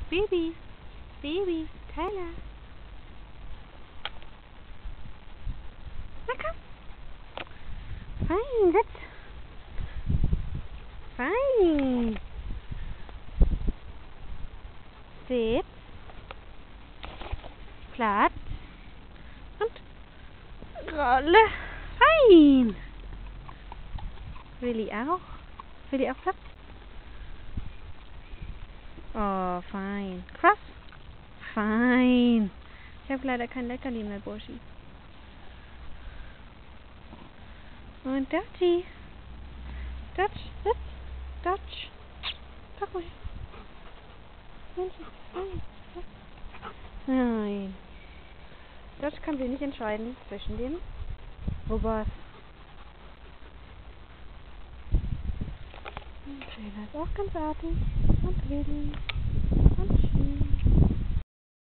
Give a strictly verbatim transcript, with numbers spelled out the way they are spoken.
Baby. Baby. Tyler. Na komm. Fein, sitz. Fein. Sitz. Platz. Und Rolle. Fein. Willi auch. Willi auch Platz. Oh, fein. Cross. Fein. Ich habe leider kein Leckerli mehr, Burschi. Und Dutchie. Dutch, sitz. Dutch. Doch mal. Fein. Nein. Dutch kann sich nicht entscheiden zwischen dem Robots. Und Taylor ist auch ganz artig. Und Willi.